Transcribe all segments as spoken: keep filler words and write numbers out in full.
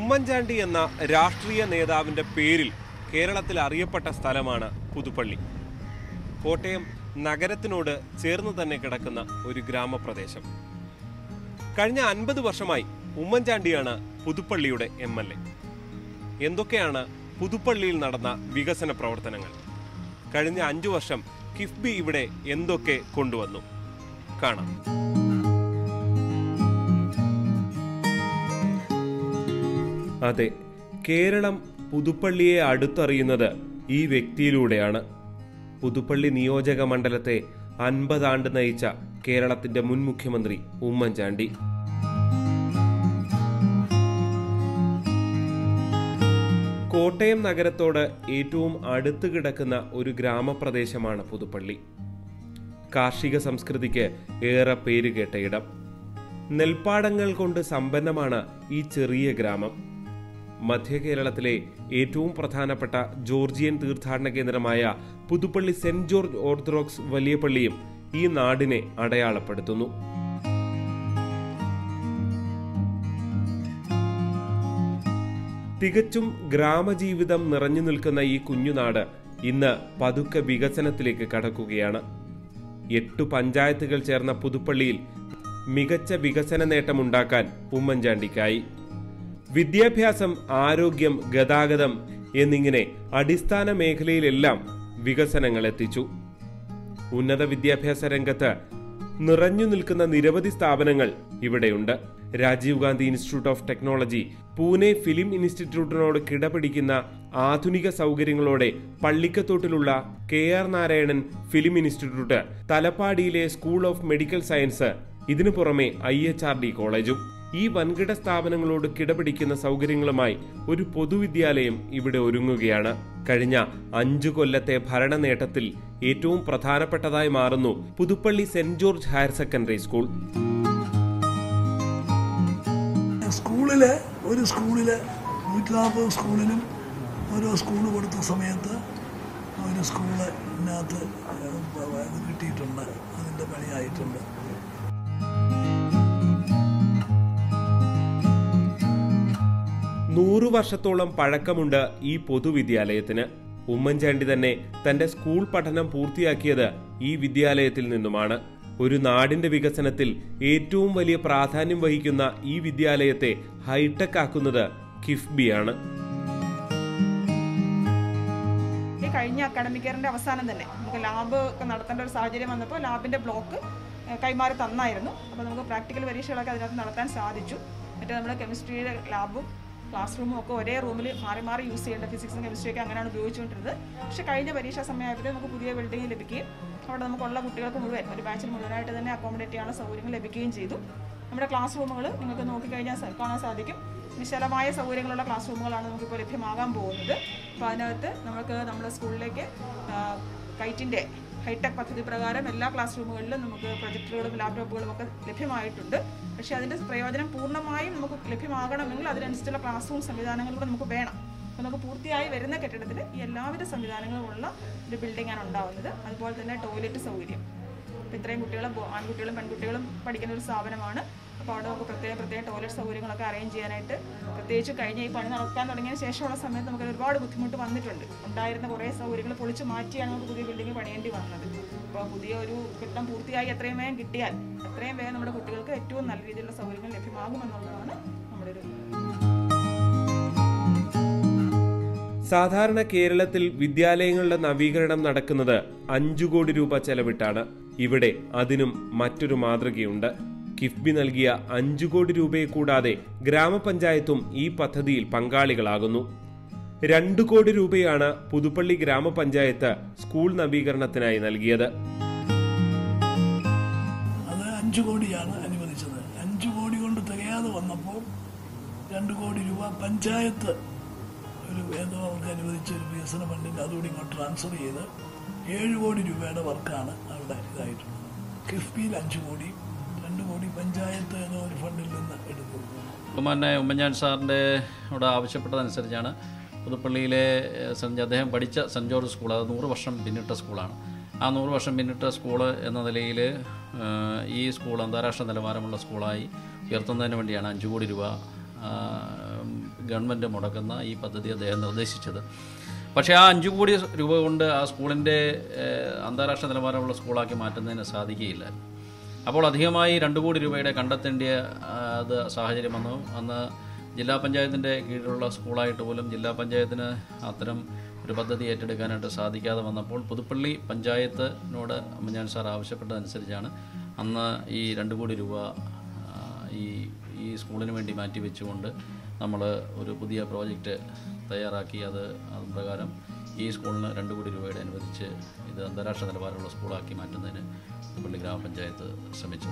ഉമ്മൻചാണ്ടി എന്ന രാഷ്ട്രീയ നേതാവിൻ്റെ പേരിൽ കേരളത്തിൽ അറിയപ്പെട്ട സ്ഥലമാണ് പുതുപ്പള്ളി. കോട്ടയം നഗരത്തിനോട് ചേർന്ന് തന്നെ കിടക്കുന്ന ഒരു ഗ്രാമപ്രദേശം. കഴിഞ്ഞ അൻപത് വർഷമായി ഉമ്മൻചാണ്ടിയാണ് പുതുപ്പള്ളിയുടെ എം എൽ എ. എന്തൊക്കെയാണ് പുതുപ്പള്ളിയിൽ നടന്ന വികസന പ്രവർത്തനങ്ങൾ? കഴിഞ്ഞ അഞ്ചു വർഷം കിഫ്ബി ഇവിടെ എന്തൊക്കെ കൊണ്ടുവന്നു? കാണാം. അതെ, കേരളം പുതുപ്പള്ളിയെ അടുത്തറിയുന്നത് ഈ വ്യക്തിയിലൂടെയാണ്. പുതുപ്പള്ളി നിയോജക മണ്ഡലത്തെ അൻപതാണ്ട് നയിച്ച കേരളത്തിന്റെ മുൻ മുഖ്യമന്ത്രി ഉമ്മൻചാണ്ടി. കോട്ടയം നഗരത്തോട് ഏറ്റവും അടുത്ത് കിടക്കുന്ന ഒരു ഗ്രാമപ്രദേശമാണ് പുതുപ്പള്ളി. കാർഷിക സംസ്കൃതിക്ക് ഏറെ പേരുകേട്ട ഇടം. നെൽപ്പാടങ്ങൾ കൊണ്ട് സമ്പന്നമാണ് ഈ ചെറിയ ഗ്രാമം. മധ്യ കേരളത്തിലെ ഏറ്റവും പ്രധാനപ്പെട്ട ജോർജിയൻ തീർത്ഥാടന കേന്ദ്രമായ പുതുപ്പള്ളി സെന്റ് ജോർജ് ഓർത്തഡോക്സ് വലിയ പള്ളിയും ഈ നാടിനെ അടയാളപ്പെടുത്തുന്നു. തികച്ചും ഗ്രാമജീവിതം നിറഞ്ഞു നിൽക്കുന്ന ഈ കുഞ്ഞുനാട് ഇന്ന് പതുക്കെ വികസനത്തിലേക്ക് കടക്കുകയാണ്. എട്ടു പഞ്ചായത്തുകൾ ചേർന്ന പുതുപ്പള്ളിയിൽ മികച്ച വികസന നേട്ടമുണ്ടാക്കാൻ ഉമ്മൻചാണ്ടിക്കായി. വിദ്യാഭ്യാസം, ആരോഗ്യം, ഗതാഗതം എന്നിങ്ങനെ അടിസ്ഥാന മേഖലയിലെല്ലാം വികസനങ്ങൾ എത്തിച്ചു. ഉന്നത വിദ്യാഭ്യാസ രംഗത്ത് നിറഞ്ഞു നിൽക്കുന്ന നിരവധി സ്ഥാപനങ്ങൾ ഇവിടെയുണ്ട്. Rajiv Gandhi institute of technology, Pune film ഇൻസ്റ്റിറ്റ്യൂട്ടിനോട് കിടപിടിക്കുന്ന ആധുനിക സൗകര്യങ്ങളോടെ പള്ളിക്കത്തോട്ടിലുള്ള K R Narayanan film institute, തലപ്പാടിയിലെ സ്കൂൾ ഓഫ് മെഡിക്കൽ സയൻസ്, ഇതിനു പുറമെ ഐ എച്ച് ആർ ഡി കോളേജും. ഈ വൻകിട സ്ഥാപനങ്ങളോട് കിടപിടിക്കുന്ന സൗകര്യങ്ങളുമായി ഒരു പൊതുവിദ്യാലയം ഇവിടെ ഒരുങ്ങുകയാണ്. കഴിഞ്ഞ അഞ്ചു കൊല്ലത്തെ ഭരണ നേട്ടത്തിൽ ഏറ്റവും പ്രധാനപ്പെട്ടതായി മാറുന്നു Puthuppally saint George higher secondary school. സ്കൂളില് ഒരു സ്കൂളില് നൂറ്റി നാൽപ്പത് സ്കൂളിനും ഓരോ സ്കൂള് കൊടുത്ത സമയത്ത് ഒരു സ്കൂളിനകത്ത് കിട്ടിയിട്ടുണ്ട്. അതിൻ്റെ പണിയായിട്ടുണ്ട്. നൂറു വർഷത്തോളം പഴക്കമുണ്ട് ഈ പൊതുവിദ്യാലയത്തിന്. ഉമ്മൻചാണ്ടി തന്നെ തന്റെ സ്കൂൾ പഠനം പൂർത്തിയാക്കിയത് ഈ വിദ്യാലയത്തിൽ നിന്നുമാണ്. ഒരു നാടിന്റെ വികസനത്തിൽ ഏറ്റവും വലിയ പ്രാധാന്യം വഹിക്കുന്ന ഈ വിദ്യാലയത്തെ ഹൈടെക് ആക്കുന്നത് കിഫ്ബിയാണ്. കഴിഞ്ഞ അക്കാഡമിക് ഇയറിന്റെ അവസാനം തന്നെ നമുക്ക് ലാബ് ഒക്കെ നടത്തേണ്ട ഒരു സാഹചര്യം വന്നപ്പോൾ ലാബിന്റെ ബ്ലോക്ക് കൈമാറി തന്നായിരുന്നു. അപ്പോൾ നമുക്ക് പ്രാക്ടിക്കൽ പരീക്ഷകളൊക്കെ അതിനകത്ത് നടത്താൻ സാധിച്ചു. മറ്റേ നമ്മുടെ കെമിസ്ട്രിയുടെ ലാബും ക്ലാസ് റൂമും ഒക്കെ ഒരേ റൂമിൽ മാറി മാറി യൂസ് ചെയ്യേണ്ട, ഫിസിക്സും കെമിസ്ട്രിയൊക്കെ അങ്ങനെയാണ് ഉപയോഗിച്ചുകൊണ്ടിരുന്നത്. പക്ഷേ കഴിഞ്ഞ പരീക്ഷാ സമയമായപ്പോൾ നമുക്ക് പുതിയ ബിൽഡിംഗ് ലഭിക്കുകയും അവിടെ നമുക്കുള്ള കുട്ടികൾക്ക് മുഴുവൻ ഒരു ബാച്ചിൽ മുഴുവനായിട്ട് തന്നെ അക്കോമഡേറ്റ് ചെയ്യാനുള്ള സൗകര്യങ്ങൾ ലഭിക്കുകയും ചെയ്തു. നമ്മുടെ ക്ലാസ് റൂമുകൾ നിങ്ങൾക്ക് നോക്കിക്കഴിഞ്ഞാൽ കാണാൻ സാധിക്കും. വിശാലമായ സൗകര്യങ്ങളുള്ള ക്ലാസ് റൂമുകളാണ് നമുക്കിപ്പോൾ ലഭ്യമാകാൻ പോകുന്നത്. അപ്പോൾ അതിനകത്ത് നമുക്ക് നമ്മുടെ സ്കൂളിലേക്ക് കൈറ്റിൻ്റെ ഹൈടെക് പദ്ധതി പ്രകാരം എല്ലാ ക്ലാസ് റൂമുകളിലും നമുക്ക് പ്രൊജക്ടറുകളും ലാപ്ടോപ്പുകളും ഒക്കെ ലഭ്യമായിട്ടുണ്ട്. പക്ഷേ അതിൻ്റെ പ്രയോജനം പൂർണ്ണമായും നമുക്ക് ലഭ്യമാകണമെങ്കിൽ അതിനനുസരിച്ചുള്ള ക്ലാസ് റൂം സംവിധാനങ്ങളിലൂടെ നമുക്ക് വേണം. അപ്പോൾ നമുക്ക് പൂർത്തിയായി വരുന്ന കെട്ടിടത്തിൽ ഈ എല്ലാവിധ സംവിധാനങ്ങളുമുള്ള ഒരു ബിൽഡിംഗാണ് ഉണ്ടാകുന്നത്. അതുപോലെ തന്നെ ടോയ്ലറ്റ് സൗകര്യം. അപ്പോൾ ഇത്രയും കുട്ടികളും ആൺകുട്ടികളും പെൺകുട്ടികളും പഠിക്കുന്ന ഒരു സ്ഥാപനമാണ്. അപ്പോൾ അവിടെ നമുക്ക് പ്രത്യേക പ്രത്യേക ടോയ്ലറ്റ് സൗകര്യങ്ങളൊക്കെ അറേഞ്ച് ചെയ്യാനായിട്ട്, പ്രത്യേകിച്ച് കഴിഞ്ഞ ഈ പണി നടക്കാൻ തുടങ്ങിയതിന് ശേഷമുള്ള സമയത്ത് നമുക്ക് ഒരുപാട് ബുദ്ധിമുട്ട് വന്നിട്ടുണ്ട്. ഉണ്ടായിരുന്ന കുറേ സൗകര്യങ്ങൾ പൊളിച്ചു മാറ്റിയാണ് നമുക്ക് പുതിയ ബിൽഡിംഗ് പണിയേണ്ടി വന്നത്. അപ്പോൾ പുതിയ ഒരു കെട്ടിടം പൂർത്തിയായി എത്രയും വേഗം കിട്ടിയാൽ അത്രയും വേഗം നമ്മുടെ കുട്ടികൾക്ക് ഏറ്റവും നല്ല രീതിയിലുള്ള സൗകര്യങ്ങൾ ലഭ്യമാകുമെന്നുള്ളതാണ് നമ്മുടെ ഒരു. സാധാരണ കേരളത്തിൽ വിദ്യാലയങ്ങളുടെ നവീകരണം നടക്കുന്നത് അഞ്ചു കോടി രൂപ ചെലവിട്ടാണ്. ഇവിടെ അതിനും മറ്റൊരു മാതൃകയുണ്ട്. കിഫ്ബി നൽകിയ അഞ്ചു കോടി രൂപയെ കൂടാതെ ഗ്രാമപഞ്ചായത്തും ഈ പദ്ധതിയിൽ പങ്കാളികളാകുന്നു. രണ്ടു കോടി രൂപയാണ് പുതുപ്പള്ളി ഗ്രാമപഞ്ചായത്ത് സ്കൂൾ നവീകരണത്തിനായി നൽകിയത്. അത് അഞ്ചു കോടിയാണ് അനുവദിച്ചത്. അഞ്ചു കോടി കൊണ്ട് തികയാതെ വന്നപ്പോൾ രണ്ടു കോടി രൂപ പഞ്ചായത്ത് ഒരു ഏതോ അവർക്ക് അനുവദിച്ച ഒരു വികസന ഫണ്ടിൽ അതുകൂടി ഇങ്ങോട്ട് ട്രാൻസ്ഫർ ചെയ്ത് ഏഴ് കോടി രൂപയുടെ വർക്കാണ് അവിടെ ഇതായിട്ടുള്ളത്. കിഫ്ബിയിൽ അഞ്ചു കോടി, രണ്ട് കോടി പഞ്ചായത്ത് എന്ന ഒരു ഫണ്ടിൽ നിന്ന് എടുക്കുന്നത്. ബഹുമാന്യ ഉമ്മൻചാണ്ടി സാറിൻ്റെ ഇവിടെ ആവശ്യപ്പെട്ടതനുസരിച്ചാണ് പുതുപ്പള്ളിയിലെ സെൻറ്റ് അദ്ദേഹം പഠിച്ച സെൻറ്റ് ജോർജ് സ്കൂൾ, അത് നൂറ് വർഷം പിന്നിട്ട സ്കൂളാണ്. ആ നൂറ് വർഷം പിന്നിട്ട സ്കൂള് എന്ന നിലയിൽ ഈ സ്കൂൾ അന്താരാഷ്ട്ര നിലവാരമുള്ള സ്കൂളായി ഉയർത്തുന്നതിന് വേണ്ടിയാണ് അഞ്ച് കോടി രൂപ ഗവൺമെൻറ് മുടക്കുന്ന ഈ പദ്ധതി അദ്ദേഹം നിർദ്ദേശിച്ചത്. പക്ഷേ ആ അഞ്ച് കോടി രൂപ കൊണ്ട് ആ സ്കൂളിൻ്റെ അന്താരാഷ്ട്ര നിലവാരമുള്ള സ്കൂളാക്കി മാറ്റുന്നതിന് സാധിക്കുകയില്ല. അപ്പോൾ അധികമായി രണ്ട് കോടി രൂപയുടെ കണ്ടെത്തേണ്ടിയ അത് സാഹചര്യം വന്നു. അന്ന് ജില്ലാ പഞ്ചായത്തിൻ്റെ കീഴിലുള്ള സ്കൂളായിട്ട് പോലും ജില്ലാ പഞ്ചായത്തിന് അത്തരം ഒരു പദ്ധതി ഏറ്റെടുക്കാനായിട്ട് സാധിക്കാതെ വന്നപ്പോൾ പുതുപ്പള്ളി പഞ്ചായത്തിനോട് അമ്മഞ്ഞാൻ സാർ ആവശ്യപ്പെട്ടതനുസരിച്ചാണ് അന്ന് ഈ രണ്ട് കോടി രൂപ ഈ ഈ സ്കൂളിന് വേണ്ടി മാറ്റിവെച്ചുകൊണ്ട് നമ്മൾ ഒരു പുതിയ പ്രോജക്റ്റ് തയ്യാറാക്കി അത് അത് പ്രകാരം ഈ സ്കൂളിന് രണ്ട് കോടി രൂപയുടെ അനുവദിച്ച് ഇത് അന്താരാഷ്ട്ര നിലവാരമുള്ള സ്കൂളാക്കി മാറ്റുന്നതിന് പുതുപ്പള്ളി ഗ്രാമപഞ്ചായത്ത് ശ്രമിച്ചു.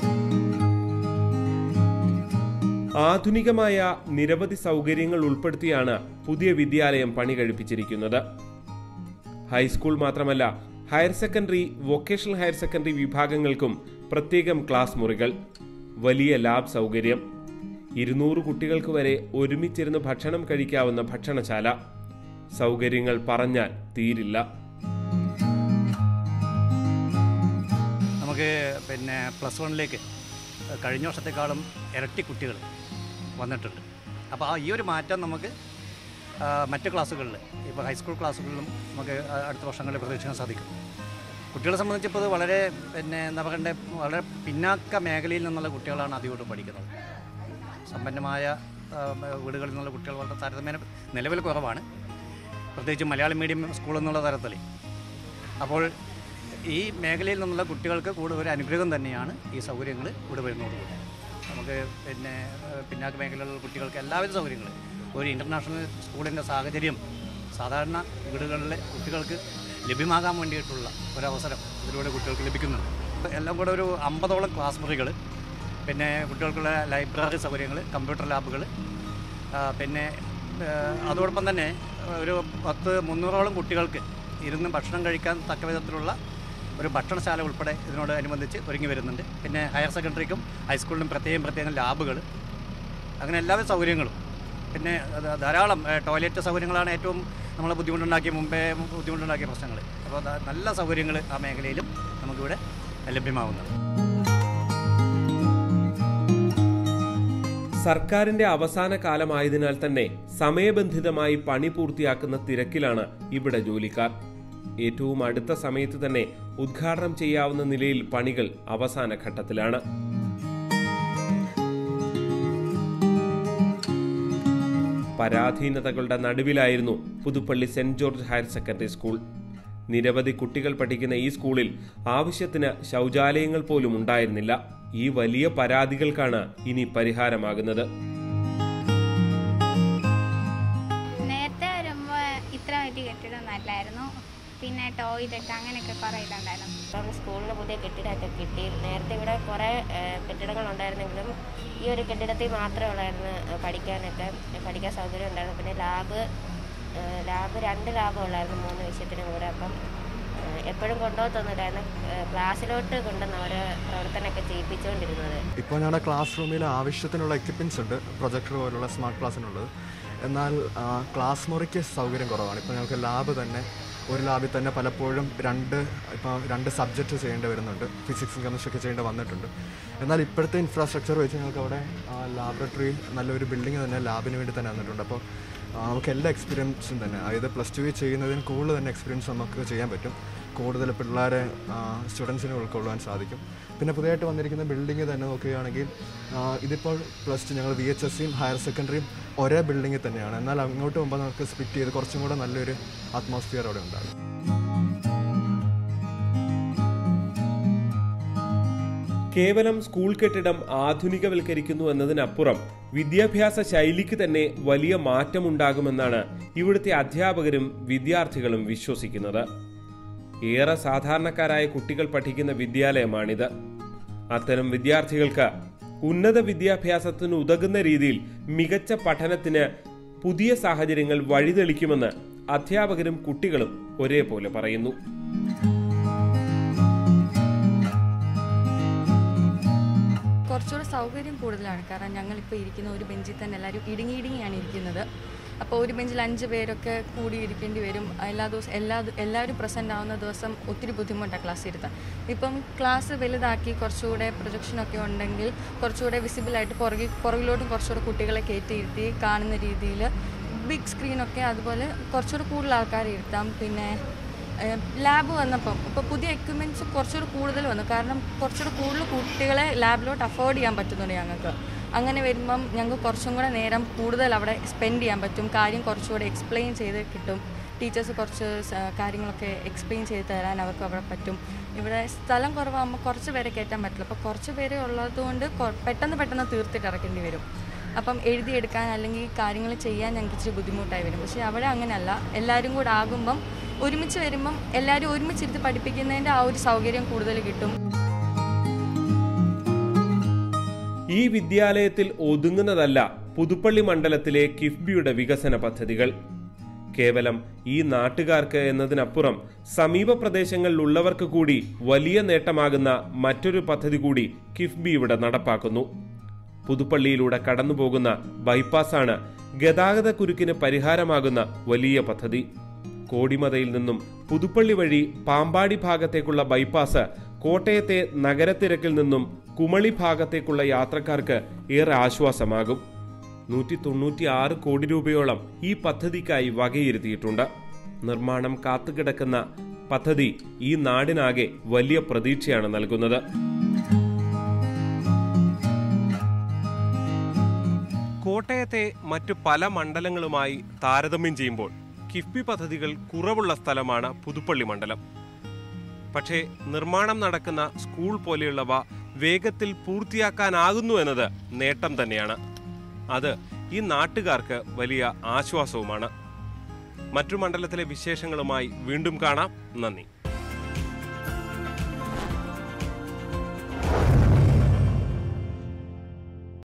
ആധുനികമായ നിരവധി സൗകര്യങ്ങൾ ഉൾപ്പെടുത്തിയാണ് പുതിയ വിദ്യാലയം പണി കഴിപ്പിച്ചിരിക്കുന്നത്. ഹൈസ്കൂൾ മാത്രമല്ല, higher secondary, vocational higher secondary വിഭാഗങ്ങൾക്കും പ്രത്യേകം ക്ലാസ് മുറികൾ, വലിയ ലാബ് സൗകര്യം, ഇരുന്നൂറ് കുട്ടികൾക്ക് വരെ ഒരുമിച്ചിരുന്ന് ഭക്ഷണം കഴിക്കാവുന്ന ഭക്ഷണശാല. സൗകര്യങ്ങൾ പറഞ്ഞാൽ തീരില്ല. നമുക്ക് പിന്നെ പ്ലസ് വണ്ണിലേക്ക് കഴിഞ്ഞ വർഷത്തെക്കാളും ഇരട്ടി കുട്ടികൾ വന്നിട്ടുണ്ട്. അപ്പോൾ ആ ഈ ഒരു മാറ്റം നമുക്ക് മറ്റ് ക്ലാസ്സുകളിൽ, ഇപ്പോൾ ഹൈസ്കൂൾ ക്ലാസ്സുകളിലും നമുക്ക് അടുത്ത വർഷങ്ങളിൽ പ്രതീക്ഷിക്കാൻ സാധിക്കും. കുട്ടികളെ സംബന്ധിച്ചിപ്പോൾ ഇത് വളരെ പിന്നെ എന്താ പറയണ്ടേ, വളരെ പിന്നാക്ക മേഖലയിൽ നിന്നുള്ള കുട്ടികളാണ് അധികമായിട്ടും പഠിക്കുന്നത്. സമ്പന്നമായ വീടുകളിൽ നിന്നുള്ള കുട്ടികൾ വളരെ താരതമ്യേന നിലവിൽ കുറവാണ്, പ്രത്യേകിച്ച് മലയാളം മീഡിയം സ്കൂൾ എന്നുള്ള തരത്തിൽ. അപ്പോൾ ഈ മേഖലയിൽ നിന്നുള്ള കുട്ടികൾക്ക് കൂടുതൽ ഒരു അനുഗ്രഹം തന്നെയാണ് ഈ സൗകര്യങ്ങൾ ഇവിടെ വരുന്നതോടുകൂടി. നമുക്ക് പിന്നെ പിന്നാക്ക മേഖലയിലുള്ള കുട്ടികൾക്ക് എല്ലാവിധ സൗകര്യങ്ങളും, ഒരു ഇൻ്റർനാഷണൽ സ്കൂളിൻ്റെ സാഹചര്യം സാധാരണ വീടുകളിലെ കുട്ടികൾക്ക് ലഭ്യമാകാൻ വേണ്ടിയിട്ടുള്ള ഒരവസരം ഇതിലൂടെ കുട്ടികൾക്ക് ലഭിക്കുന്നുണ്ട്. എല്ലാം കൂടെ ഒരു അമ്പതോളം ക്ലാസ് മുറികൾ, പിന്നെ കുട്ടികൾക്കുള്ള ലൈബ്രറി സൗകര്യങ്ങൾ, കമ്പ്യൂട്ടർ ലാബുകൾ, പിന്നെ അതോടൊപ്പം തന്നെ ഒരു പത്ത് മുന്നൂറോളം കുട്ടികൾക്ക് ഇരുന്ന് ഭക്ഷണം കഴിക്കാൻ തക്ക വിധത്തിലുള്ള ഒരു ഭക്ഷണശാല ഉൾപ്പെടെ ഇതിനോട് അനുബന്ധിച്ച് ഒരുങ്ങി വരുന്നുണ്ട്. പിന്നെ ഹയർ സെക്കൻഡറിക്കും ഹൈസ്കൂളിനും പ്രത്യേകം പ്രത്യേകം ലാബുകൾ, അങ്ങനെ എല്ലാവിധ സൗകര്യങ്ങളും. പിന്നെ ധാരാളം ടോയ്ലറ്റ് സൗകര്യങ്ങളാണ് ഏറ്റവും നമ്മൾ ബുദ്ധിമുട്ടുണ്ടാക്കിയ മുമ്പേ ബുദ്ധിമുട്ടുണ്ടാക്കിയ പ്രശ്നങ്ങൾ. അപ്പോൾ നല്ല സൗകര്യങ്ങൾ ആ മേഖലയിലും നമുക്കിവിടെ ലഭ്യമാവുന്നത്. സർക്കാരിന്റെ അവസാന കാലമായതിനാൽ തന്നെ സമയബന്ധിതമായി പണി പൂർത്തിയാക്കുന്ന തിരക്കിലാണ് ഇവിടെ ജോലിക്കാർ. ഏറ്റവും അടുത്ത സമയത്ത് തന്നെ ഉദ്ഘാടനം ചെയ്യാവുന്ന നിലയിൽ പണികൾ അവസാന ഘട്ടത്തിലാണ്. പരാധീനതകളുടെ നടുവിലായിരുന്നു Puthuppally saint George higher secondary school. നിരവധി കുട്ടികൾ പഠിക്കുന്ന ഈ സ്കൂളിൽ ആവശ്യത്തിന് ശൗചാലയങ്ങൾ പോലും ഉണ്ടായിരുന്നില്ല. ഈ വലിയ പരാതികൾക്കാണ് ഇനി പരിഹാരമാകുന്നത്. നേരത്തെ വരുമ്പോൾ ഇത്ര വലിയ കെട്ടിടം നല്ലായിരുന്നു, പിന്നെ ടോയ്ലറ്റ് അങ്ങനെയൊക്കെ കുറേ ഇതുണ്ടായിരുന്നു. ഇപ്പം സ്കൂളിന് പുതിയ കെട്ടിടമൊക്കെ കിട്ടി. നേരത്തെ ഇവിടെ കുറേ കെട്ടിടങ്ങൾ ഉണ്ടായിരുന്നെങ്കിലും ഈ ഒരു കെട്ടിടത്തിൽ മാത്രമേ ഉള്ളായിരുന്നു പഠിക്കാനൊക്കെ, പഠിക്കാൻ സൗകര്യം ഉണ്ടായിരുന്നു. പിന്നെ ലാബ് ലാബ് രണ്ട് ലാബ് ഉള്ളായിരുന്നു മൂന്ന് വിഷയത്തിനും കൂടെ. അപ്പം എപ്പോഴും കൊണ്ടുപോകത്തൊന്നുമില്ലായിരുന്നു, ക്ലാസ്സിലോട്ട് കൊണ്ടുവന്ന് അവർ പ്രവർത്തനമൊക്കെ ചെയ്യിപ്പിച്ചുകൊണ്ടിരുന്നത്. ഇപ്പോൾ ഞങ്ങളുടെ ക്ലാസ് റൂമിൽ ആവശ്യത്തിനുള്ള എക്യുപ്മെൻറ്റ്സ് ഉണ്ട്, പ്രൊജക്ടർ പോലുള്ള സ്മാർട്ട് ക്ലാസ്സിനുള്ളത്. എന്നാൽ ക്ലാസ് മുറിക്ക് സൗകര്യം കുറവാണ്. ഇപ്പോൾ ഞങ്ങൾക്ക് ലാബ് തന്നെ, ഒരു ലാബിൽ തന്നെ പലപ്പോഴും രണ്ട് ഇപ്പോൾ രണ്ട് സബ്ജക്റ്റ് ചെയ്യേണ്ടി വരുന്നുണ്ട്, ഫിസിക്സും കെമിസ്ട്രി ഒക്കെ ചെയ്യേണ്ടി വന്നിട്ടുണ്ട്. എന്നാൽ ഇപ്പോഴത്തെ ഇൻഫ്രാസ്ട്രക്ചർ വെച്ച് ഞങ്ങൾക്ക് അവിടെ ലാബറട്ടറി നല്ലൊരു ബിൽഡിംഗ് തന്നെ ലാബിന് വേണ്ടി തന്നെ വന്നിട്ടുണ്ട്. അപ്പോൾ നമുക്ക് എല്ലാ എക്സ്പീരിയൻസും തന്നെ, അതായത് പ്ലസ് ടു ചെയ്യുന്നതിന് കൂടുതൽ തന്നെ എക്സ്പീരിയൻസ് നമുക്ക് ചെയ്യാൻ പറ്റും. കൂടുതൽ പിള്ളേരെ സ്റ്റുഡൻസിനെ ഉൾക്കൊള്ളാൻ സാധിക്കും. പിന്നെ പുതിയതായിട്ട് വന്നിരിക്കുന്ന ബിൽഡിംഗ് തന്നെ നോക്കുകയാണെങ്കിൽ ഇതിപ്പോൾ പ്ലസ് ടു ഞങ്ങൾ വി എച്ച് എസ് സിയും ഹയർ സെക്കൻഡറിയും ഒരേ ബിൽഡിങ്ങിൽ തന്നെയാണ്. എന്നാൽ അങ്ങോട്ട് പോകുമ്പോൾ നമുക്ക് സ്പ്ലിറ്റ് ചെയ്ത് കുറച്ചും കൂടെ നല്ലൊരു അറ്റ്മോസ്ഫിയർ അവിടെ ഉണ്ടാകും. കേവലം സ്കൂൾ കെട്ടിടം ആധുനികവൽക്കരിക്കുന്നു എന്നതിനപ്പുറം വിദ്യാഭ്യാസ ശൈലിക്ക് തന്നെ വലിയ മാറ്റമുണ്ടാകുമെന്നാണ് ഇവിടുത്തെ അധ്യാപകരും വിദ്യാർത്ഥികളും വിശ്വസിക്കുന്നത്. ഏറെ സാധാരണക്കാരായ കുട്ടികൾ പഠിക്കുന്ന വിദ്യാലയമാണിത്. അത്തരം വിദ്യാർത്ഥികൾക്ക് ഉന്നത വിദ്യാഭ്യാസത്തിന് ഉതകുന്ന രീതിയിൽ മികച്ച പഠനത്തിന് പുതിയ സാഹചര്യങ്ങൾ വഴിതെളിക്കുമെന്ന് അധ്യാപകരും കുട്ടികളും ഒരേപോലെ പറയുന്നു. കുറച്ചുകൂടെ സൗകര്യം കൂടുതലാണ്. കാരണം ഞങ്ങളിപ്പോൾ ഇരിക്കുന്ന ഒരു ബെഞ്ചിൽ തന്നെ എല്ലാവരും ഇടുങ്ങി ഇടുങ്ങിയാണ് ഇരിക്കുന്നത്. അപ്പോൾ ഒരു ബെഞ്ചിൽ അഞ്ച് പേരൊക്കെ കൂടിയിരിക്കേണ്ടി വരും. എല്ലാ ദിവസം എല്ലാ എല്ലാവരും പ്രസൻ്റ് ആവുന്ന ദിവസം ഒത്തിരി ബുദ്ധിമുട്ടാണ് ക്ലാസ് ഇരുത്താൻ. ഇപ്പം ക്ലാസ് വലുതാക്കി കുറച്ചുകൂടെ പ്രൊജക്ഷനൊക്കെ ഉണ്ടെങ്കിൽ കുറച്ചുകൂടെ വിസിബിളായിട്ട് പുറകിൽ പുറകിലോട്ടും കുറച്ചുകൂടെ കുട്ടികളെ കയറ്റിയിരുത്തി കാണുന്ന രീതിയിൽ ബിഗ് സ്ക്രീനൊക്കെ അതുപോലെ കുറച്ചുകൂടെ കൂടുതൽ ആൾക്കാരെ ഇരുത്താം. പിന്നെ ലാബ് വന്നപ്പം ഇപ്പോൾ പുതിയ എക്യുപ്മെൻറ്റ്സ് കുറച്ചുകൂടെ കൂടുതൽ വന്നു. കാരണം കുറച്ചുകൂടെ കൂടുതൽ കുട്ടികളെ ലാബിലോട്ട് അഫോർഡ് ചെയ്യാൻ പറ്റുന്നുണ്ട് ഞങ്ങൾക്ക്. അങ്ങനെ വരുമ്പം ഞങ്ങൾക്ക് കുറച്ചും കൂടെ നേരം കൂടുതൽ അവിടെ സ്പെൻഡ് ചെയ്യാൻ പറ്റും. കാര്യം കുറച്ചുകൂടെ എക്സ്പ്ലെയിൻ ചെയ്ത് കിട്ടും. ടീച്ചേഴ്സ് കുറച്ച് കാര്യങ്ങളൊക്കെ എക്സ്പ്ലെയിൻ ചെയ്ത് തരാൻ അവർക്ക് അവിടെ പറ്റും. ഇവിടെ സ്ഥലം കുറവാകുമ്പോൾ കുറച്ച് പേരെ കയറ്റാൻ പറ്റില്ല. അപ്പോൾ കുറച്ച് പേരെ ഉള്ളതുകൊണ്ട് പെട്ടെന്ന് പെട്ടെന്ന് തീർത്തിട്ട് ഇറക്കേണ്ടി വരും. അപ്പം എഴുതിയെടുക്കാൻ അല്ലെങ്കിൽ കാര്യങ്ങൾ ചെയ്യാൻ ഞങ്ങൾക്ക് ഇച്ചിരി ബുദ്ധിമുട്ടായി വരും. പക്ഷേ അവിടെ അങ്ങനെയല്ല. എല്ലാവരും കൂടെ ആകുമ്പം ഒരുമിച്ച് വരുമ്പം എല്ലാവരും ഒരുമിച്ചിരുത്ത് പഠിപ്പിക്കുന്നതിൻ്റെ ആ ഒരു സൗകര്യം കൂടുതൽ കിട്ടും. ഈ വിദ്യാലയത്തിൽ ഒതുങ്ങുന്നതല്ല പുതുപ്പള്ളി മണ്ഡലത്തിലെ കിഫ്ബിയുടെ വികസന പദ്ധതികൾ. കേവലം ഈ നാട്ടുകാർക്ക് എന്നതിനപ്പുറം സമീപ പ്രദേശങ്ങളിലുള്ളവർക്ക് കൂടി വലിയ നേട്ടമാകുന്ന മറ്റൊരു പദ്ധതി കൂടി കിഫ്ബി ഇവിടെ നടപ്പാക്കുന്നു. പുതുപ്പള്ളിയിലൂടെ കടന്നുപോകുന്ന ബൈപ്പാസാണ് ഗതാഗത കുരുക്കിന് പരിഹാരമാകുന്ന വലിയ പദ്ധതി. കോടിമതയിൽ നിന്നും പുതുപ്പള്ളി വഴി പാമ്പാടി ഭാഗത്തേക്കുള്ള ബൈപ്പാസ് കോട്ടയത്തെ നഗരത്തിരക്കിൽ നിന്നും കുമളി ഭാഗത്തേക്കുള്ള യാത്രക്കാർക്ക് ഏറെ ആശ്വാസമാകും. നൂറ്റി തൊണ്ണൂറ്റി ആറ് കോടി രൂപയോളം ഈ പദ്ധതിക്കായി വകയിരുത്തിയിട്ടുണ്ട്. നിർമ്മാണം കാത്തുകിടക്കുന്ന പദ്ധതി ഈ നാടിനാകെ വലിയ പ്രതീക്ഷയാണ് നൽകുന്നത്. കോട്ടയത്തെ മറ്റു പല മണ്ഡലങ്ങളുമായി താരതമ്യം ചെയ്യുമ്പോൾ കിഫ്ബി പദ്ധതികൾ കുറവുള്ള സ്ഥലമാണ് പുതുപ്പള്ളി മണ്ഡലം. പക്ഷേ നിർമ്മാണം നടക്കുന്ന സ്കൂൾ പോലെയുള്ളവ വേഗത്തിൽ പൂർത്തിയാക്കാനാകുന്നു എന്നത് നേട്ടം തന്നെയാണ്. അത് ഈ നാട്ടുകാർക്ക് വലിയ ആശ്വാസവുമാണ്. മറ്റു മണ്ഡലത്തിലെ വിശേഷങ്ങളുമായി വീണ്ടും കാണാം. നന്ദി.